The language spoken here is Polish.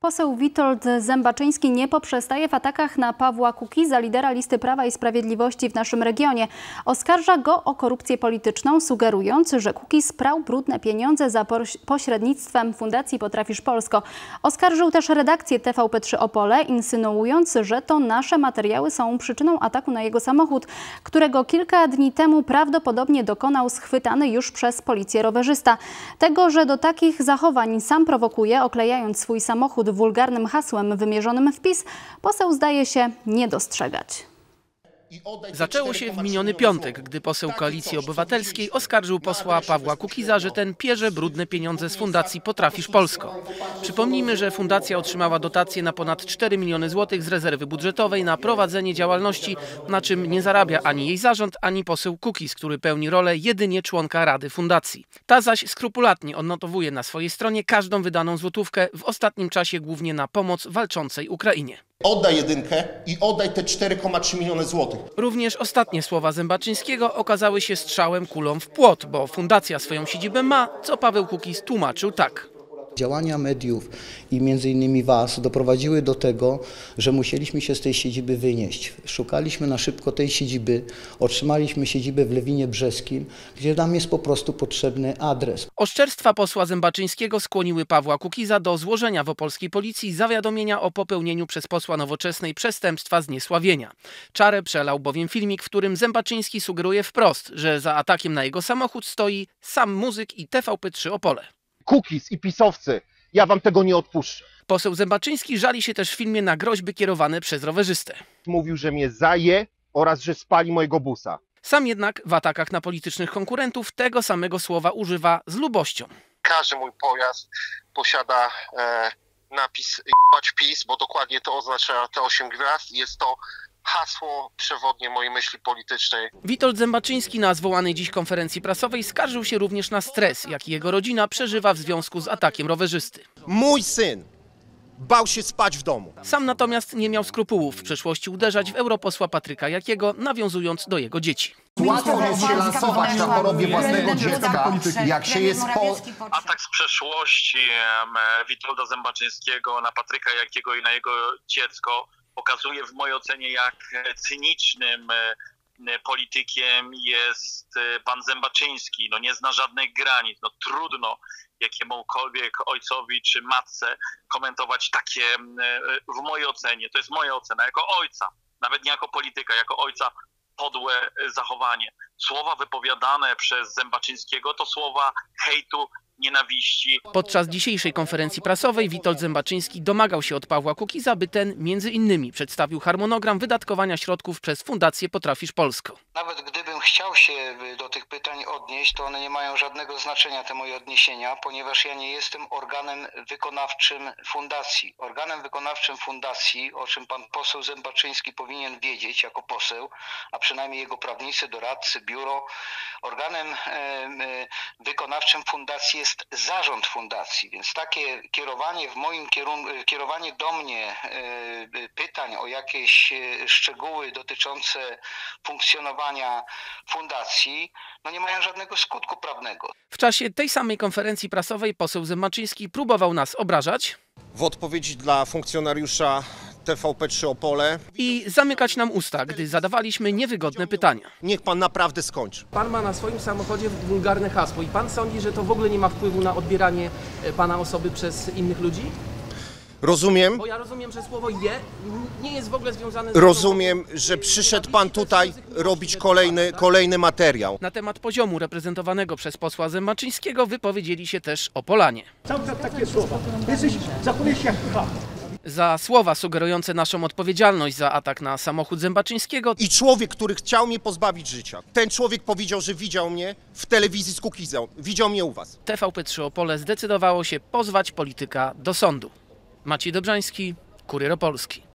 Poseł Witold Zembaczyński nie poprzestaje w atakach na Pawła Kukiza, lidera listy Prawa i Sprawiedliwości w naszym regionie. Oskarża go o korupcję polityczną, sugerując, że Kukiz prał brudne pieniądze za pośrednictwem Fundacji Potrafisz Polsko. Oskarżył też redakcję TVP3 Opole, insynuując, że to nasze materiały są przyczyną ataku na jego samochód, którego kilka dni temu prawdopodobnie dokonał schwytany już przez policję rowerzysta. Tego, że do takich zachowań sam prowokuje, oklejając swój samochód wulgarnym hasłem wymierzonym w PiS, poseł zdaje się nie dostrzegać. Zaczęło się w miniony piątek, gdy poseł Koalicji Obywatelskiej oskarżył posła Pawła Kukiza, że ten pierze brudne pieniądze z Fundacji Potrafisz Polsko. Przypomnijmy, że fundacja otrzymała dotację na ponad 4 miliony złotych z rezerwy budżetowej na prowadzenie działalności, na czym nie zarabia ani jej zarząd, ani poseł Kukiz, który pełni rolę jedynie członka Rady Fundacji. Ta zaś skrupulatnie odnotowuje na swojej stronie każdą wydaną złotówkę, w ostatnim czasie głównie na pomoc walczącej Ukrainie. Oddaj jedynkę i oddaj te 4,3 miliony złotych. Również ostatnie słowa Zembaczyńskiego okazały się strzałem kulą w płot, bo fundacja swoją siedzibę ma, co Paweł Kukiz tłumaczył tak. Działania mediów i między innymi Was doprowadziły do tego, że musieliśmy się z tej siedziby wynieść. Szukaliśmy na szybko tej siedziby, otrzymaliśmy siedzibę w Lewinie Brzeskim, gdzie nam jest po prostu potrzebny adres. Oszczerstwa posła Zembaczyńskiego skłoniły Pawła Kukiza do złożenia w opolskiej policji zawiadomienia o popełnieniu przez posła Nowoczesnej przestępstwa zniesławienia. Czarę przelał bowiem filmik, w którym Zembaczyński sugeruje wprost, że za atakiem na jego samochód stoi sam muzyk i TVP3 Opole. Kukiz i pisowcy, ja wam tego nie odpuszczę. Poseł Zembaczyński żali się też w filmie na groźby kierowane przez rowerzystę. Mówił, że mnie zaje oraz że spali mojego busa. Sam jednak w atakach na politycznych konkurentów tego samego słowa używa z lubością. Każdy mój pojazd posiada napis "jebać PiS", bo dokładnie to oznacza te 8 gwiazd. Jest to hasło przewodnie mojej myśli politycznej. Witold Zembaczyński na zwołanej dziś konferencji prasowej skarżył się również na stres, jaki jego rodzina przeżywa w związku z atakiem rowerzysty. Mój syn bał się spać w domu. Sam natomiast nie miał skrupułów w przeszłości uderzać w europosła Patryka Jakiego, nawiązując do jego dzieci. Łatwo jest się lansować na chorobie własnego dziecka, jak się jest po... Atak z przeszłości Witolda Zembaczyńskiego na Patryka Jakiego i na jego dziecko pokazuje w mojej ocenie, jak cynicznym politykiem jest pan Zembaczyński. No nie zna żadnych granic. No trudno jakiemukolwiek ojcowi czy matce komentować takie, w mojej ocenie, to jest moja ocena, jako ojca, nawet nie jako polityka, jako ojca, podłe zachowanie. Słowa wypowiadane przez Zembaczyńskiego to słowa hejtu, nienawiści. Podczas dzisiejszej konferencji prasowej Witold Zembaczyński domagał się od Pawła Kukiza, by ten między innymi przedstawił harmonogram wydatkowania środków przez Fundację Potrafisz Polsko. Nawet gdybym chciał się do tych pytań odnieść, to one nie mają żadnego znaczenia, te moje odniesienia, ponieważ ja nie jestem organem wykonawczym fundacji. Organem wykonawczym fundacji, o czym pan poseł Zembaczyński powinien wiedzieć jako poseł, a przynajmniej jego prawnicy, doradcy, biuro, organem wykonawczym fundacji jest zarząd fundacji, więc takie kierowanie w moim kierowanie do mnie pytań o jakieś szczegóły dotyczące funkcjonowania fundacji, no nie mają żadnego skutku prawnego. W czasie tej samej konferencji prasowej poseł Zembaczyński próbował nas obrażać W odpowiedzi dla funkcjonariusza TVP3 Opole i zamykać nam usta, gdy zadawaliśmy niewygodne pytania. Niech pan naprawdę skończy. Pan ma na swoim samochodzie wulgarne hasło i pan sądzi, że to w ogóle nie ma wpływu na odbieranie pana osoby przez innych ludzi? Rozumiem. Bo ja rozumiem, że słowo "je" nie jest w ogóle związane z... Rozumiem, że przyszedł pan tutaj robić kolejny materiał. Na temat poziomu reprezentowanego przez posła Zembaczyńskiego wypowiedzieli się też Opolanie. Cały czas takie słowa. Zachowujesz się jak cham. Za słowa sugerujące naszą odpowiedzialność za atak na samochód Zembaczyńskiego I człowiek, który chciał mnie pozbawić życia. Ten człowiek powiedział, że widział mnie w telewizji z Kukizem. Widział mnie u was. TVP3 Opole zdecydowało się pozwać polityka do sądu. Maciej Dobrzański, Kurier Opolski.